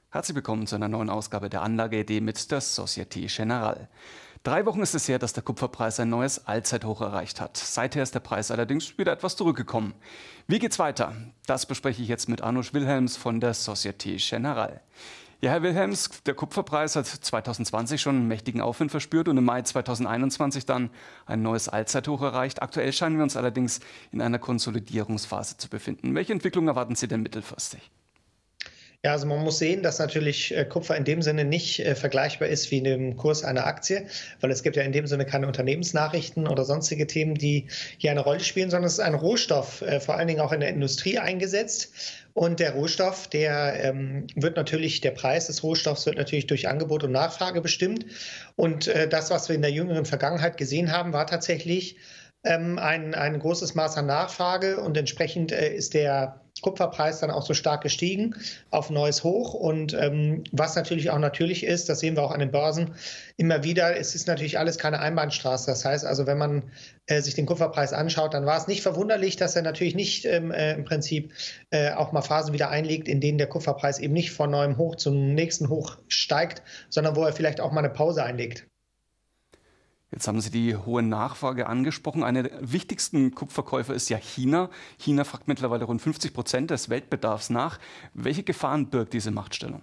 Herzlich willkommen zu einer neuen Ausgabe der Anlageidee mit der Société Générale. 3 Wochen ist es her, dass der Kupferpreis ein neues Allzeithoch erreicht hat. Seither ist der Preis allerdings wieder etwas zurückgekommen. Wie geht's weiter? Das bespreche ich jetzt mit Arnoš Wilhelms von der Société Générale. Ja, Herr Wilhelms, der Kupferpreis hat 2020 schon einen mächtigen Aufwind verspürt und im Mai 2021 dann ein neues Allzeithoch erreicht. Aktuell scheinen wir uns allerdings in einer Konsolidierungsphase zu befinden. Welche Entwicklung erwarten Sie denn mittelfristig? Ja, also man muss sehen, dass natürlich Kupfer in dem Sinne nicht vergleichbar ist wie in dem Kurs einer Aktie, weil es gibt ja in dem Sinne keine Unternehmensnachrichten oder sonstige Themen, die hier eine Rolle spielen, sondern es ist ein Rohstoff, vor allen Dingen auch in der Industrie eingesetzt. Und der Rohstoff, der Preis des Rohstoffs wird natürlich durch Angebot und Nachfrage bestimmt. Und das, was wir in der jüngeren Vergangenheit gesehen haben, war tatsächlich ein großes Maß an Nachfrage und entsprechend ist der Kupferpreis dann auch so stark gestiegen auf ein neues Hoch. Und was natürlich auch natürlich ist, das sehen wir auch an den Börsen immer wieder, es ist natürlich alles keine Einbahnstraße. Das heißt also, wenn man sich den Kupferpreis anschaut, dann war es nicht verwunderlich, dass er natürlich nicht im Prinzip auch mal Phasen wieder einlegt, in denen der Kupferpreis eben nicht von neuem Hoch zum nächsten Hoch steigt, sondern wo er vielleicht auch mal eine Pause einlegt. Jetzt haben Sie die hohe Nachfrage angesprochen. Einer der wichtigsten Kupferkäufer ist ja China. China fragt mittlerweile rund 50% des Weltbedarfs nach. Welche Gefahren birgt diese Machtstellung?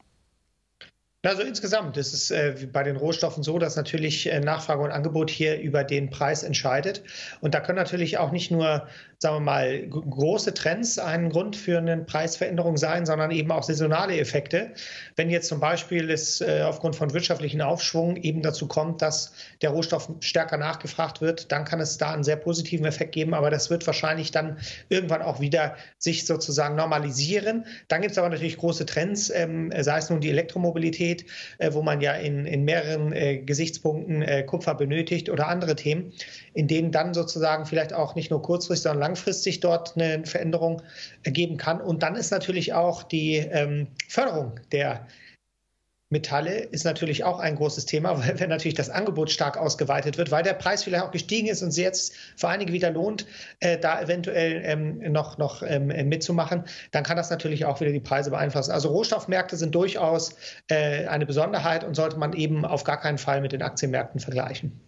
Also insgesamt ist es bei den Rohstoffen so, dass natürlich Nachfrage und Angebot hier über den Preis entscheidet. Und da können natürlich auch nicht nur, sagen wir mal, große Trends ein Grund für eine Preisveränderung sein, sondern eben auch saisonale Effekte. Wenn jetzt zum Beispiel es aufgrund von wirtschaftlichen Aufschwung eben dazu kommt, dass der Rohstoff stärker nachgefragt wird, dann kann es da einen sehr positiven Effekt geben. Aber das wird wahrscheinlich dann irgendwann auch wieder sich sozusagen normalisieren. Dann gibt es aber natürlich große Trends, sei es nun die Elektromobilität, wo man ja in mehreren Gesichtspunkten Kupfer benötigt oder andere Themen, in denen dann sozusagen vielleicht auch nicht nur kurzfristig, sondern langfristig dort eine Veränderung geben kann. Und dann ist natürlich auch die Förderung der Metalle ist natürlich auch ein großes Thema, weil wenn natürlich das Angebot stark ausgeweitet wird, weil der Preis vielleicht auch gestiegen ist und es jetzt für einige wieder lohnt, da eventuell noch mitzumachen, dann kann das natürlich auch wieder die Preise beeinflussen. Also Rohstoffmärkte sind durchaus eine Besonderheit und sollte man eben auf gar keinen Fall mit den Aktienmärkten vergleichen.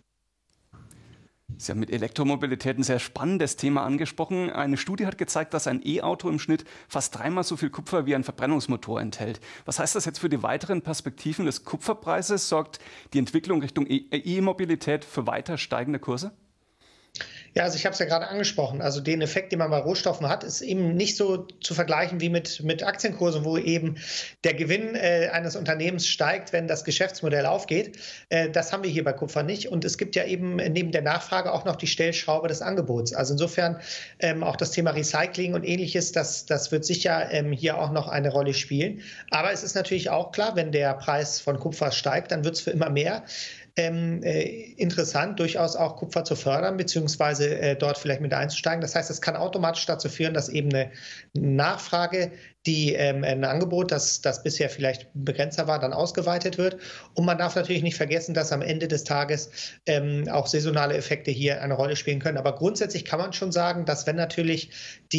Sie haben mit Elektromobilität ein sehr spannendes Thema angesprochen. Eine Studie hat gezeigt, dass ein E-Auto im Schnitt fast 3-mal so viel Kupfer wie ein Verbrennungsmotor enthält. Was heißt das jetzt für die weiteren Perspektiven des Kupferpreises? Sorgt die Entwicklung Richtung E-Mobilität für weiter steigende Kurse? Ja, also ich habe es ja gerade angesprochen. Also den Effekt, den man bei Rohstoffen hat, ist eben nicht so zu vergleichen wie mit Aktienkursen, wo eben der Gewinn eines Unternehmens steigt, wenn das Geschäftsmodell aufgeht. Das haben wir hier bei Kupfer nicht. Und es gibt ja eben neben der Nachfrage auch noch die Stellschraube des Angebots. Also insofern auch das Thema Recycling und Ähnliches, das wird sicher hier auch noch eine Rolle spielen. Aber es ist natürlich auch klar, wenn der Preis von Kupfer steigt, dann wird es für immer mehr interessant, durchaus auch Kupfer zu fördern, beziehungsweise dort vielleicht mit einzusteigen. Das heißt, es kann automatisch dazu führen, dass eben eine Nachfrage, die ein Angebot, das bisher vielleicht begrenzter war, dann ausgeweitet wird. Und man darf natürlich nicht vergessen, dass am Ende des Tages auch saisonale Effekte hier eine Rolle spielen können. Aber grundsätzlich kann man schon sagen, dass wenn natürlich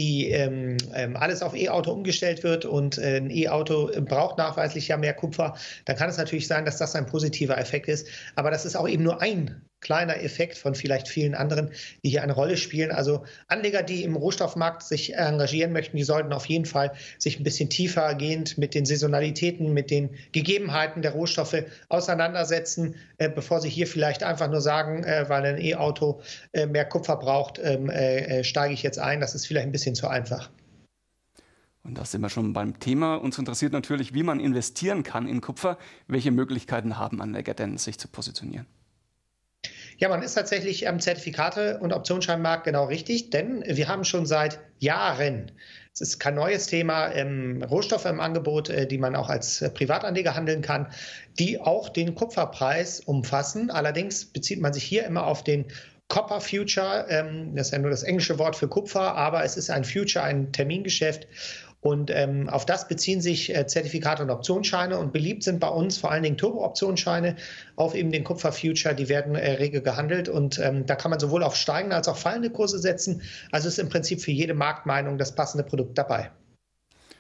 alles auf E-Auto umgestellt wird und ein E-Auto braucht nachweislich ja mehr Kupfer, dann kann es natürlich sein, dass das ein positiver Effekt ist. Aber das ist auch eben nur ein kleiner Effekt von vielleicht vielen anderen, die hier eine Rolle spielen. Also Anleger, die im Rohstoffmarkt sich engagieren möchten, die sollten auf jeden Fall sich ein bisschen tiefergehend mit den Saisonalitäten, mit den Gegebenheiten der Rohstoffe auseinandersetzen, bevor sie hier vielleicht einfach nur sagen, weil ein E-Auto mehr Kupfer braucht, steige ich jetzt ein. Das ist vielleicht ein bisschen zu einfach. Und da sind wir schon beim Thema. Uns interessiert natürlich, wie man investieren kann in Kupfer. Welche Möglichkeiten haben Anleger denn, sich zu positionieren? Ja, man ist tatsächlich am Zertifikate- und Optionsscheinmarkt genau richtig, denn wir haben schon seit Jahren, es ist kein neues Thema, Rohstoffe im Angebot, die man auch als Privatanleger handeln kann, die auch den Kupferpreis umfassen. Allerdings bezieht man sich hier immer auf den Copper Future, das ist ja nur das englische Wort für Kupfer, aber es ist ein Future, ein Termingeschäft. Und auf das beziehen sich Zertifikate und Optionsscheine und beliebt sind bei uns vor allen Dingen Turbo-Optionsscheine auf eben den Kupfer-Future, die werden rege gehandelt und da kann man sowohl auf steigende als auch fallende Kurse setzen. Also ist im Prinzip für jede Marktmeinung das passende Produkt dabei.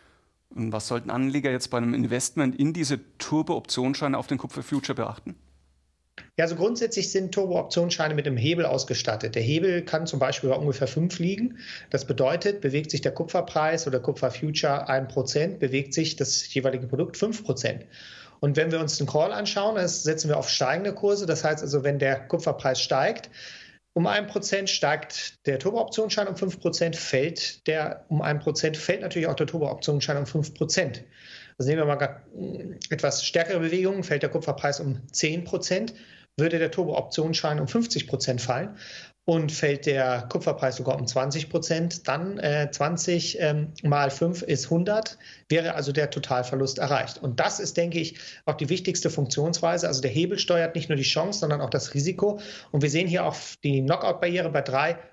Und was sollten Anleger jetzt bei einem Investment in diese Turbo-Optionsscheine auf den Kupfer-Future beachten? Ja, also grundsätzlich sind Turbo-Optionsscheine mit einem Hebel ausgestattet. Der Hebel kann zum Beispiel bei ungefähr 5 liegen. Das bedeutet, bewegt sich der Kupferpreis oder Kupfer-Future 1%, bewegt sich das jeweilige Produkt 5%. Und wenn wir uns den Call anschauen, das setzen wir auf steigende Kurse. Das heißt also, wenn der Kupferpreis steigt, um 1%, steigt der Turbo-Optionsschein um 5%, fällt der um 1%, fällt natürlich auch der Turbo-Optionsschein um 5%. Also nehmen wir mal etwas stärkere Bewegungen, fällt der Kupferpreis um 10%, würde der Turbo-Optionsschein um 50% fallen. Und fällt der Kupferpreis sogar um 20%, dann 20 mal 5 ist 100, wäre also der Totalverlust erreicht. Und das ist, denke ich, auch die wichtigste Funktionsweise. Also der Hebel steuert nicht nur die Chance, sondern auch das Risiko. Und wir sehen hier auch die Knockout-Barriere bei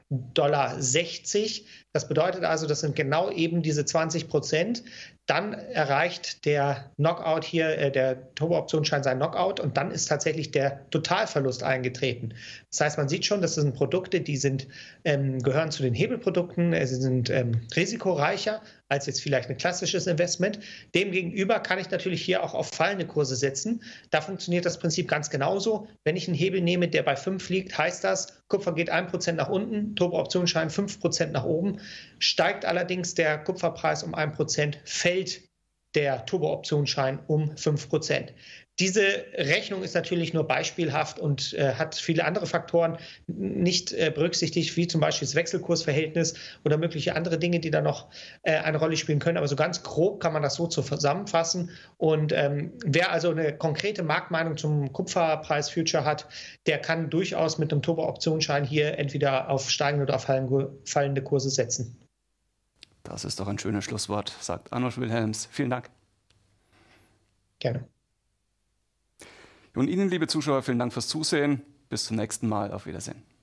$3,60. Das bedeutet also, das sind genau eben diese 20%. Dann erreicht der Knockout hier, der Turbo-Optionsschein seinen Knockout und dann ist tatsächlich der Totalverlust eingetreten. Das heißt, man sieht schon, das sind Produkte, die sind, gehören zu den Hebelprodukten, sie sind risikoreicher als jetzt vielleicht ein klassisches Investment. Demgegenüber kann ich natürlich hier auch auf fallende Kurse setzen. Da funktioniert das Prinzip ganz genauso. Wenn ich einen Hebel nehme, der bei 5 liegt, heißt das, Kupfer geht 1% nach unten, Turbo-Optionsschein 5% nach oben. Steigt allerdings der Kupferpreis um 1%, fällt der Turbo-Optionsschein um 5%. Diese Rechnung ist natürlich nur beispielhaft und hat viele andere Faktoren nicht berücksichtigt, wie zum Beispiel das Wechselkursverhältnis oder mögliche andere Dinge, die da noch eine Rolle spielen können. Aber so ganz grob kann man das so zusammenfassen. Und wer also eine konkrete Marktmeinung zum Kupferpreis-Future hat, der kann durchaus mit einem Turbo-Optionsschein hier entweder auf steigende oder auf fallende Kurse setzen. Das ist doch ein schönes Schlusswort, sagt Arnold Wilhelms. Vielen Dank. Gerne. Und Ihnen, liebe Zuschauer, vielen Dank fürs Zusehen. Bis zum nächsten Mal. Auf Wiedersehen.